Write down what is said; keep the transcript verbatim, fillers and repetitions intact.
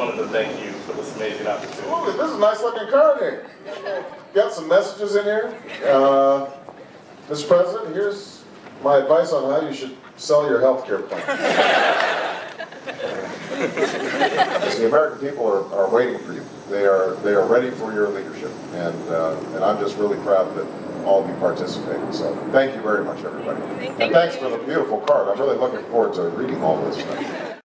wanted to thank you for this amazing opportunity. Absolutely. This is a nice looking card here. Got some messages in here. Uh, Mister President, here's my advice on how you should sell your health care plan. The American people are, are waiting for you. They are they are ready for your leadership, and uh, and I'm just really proud that all of you participated. So thank you very much, everybody. Thank and thanks for the beautiful card. I'm really looking forward to reading all this stuff.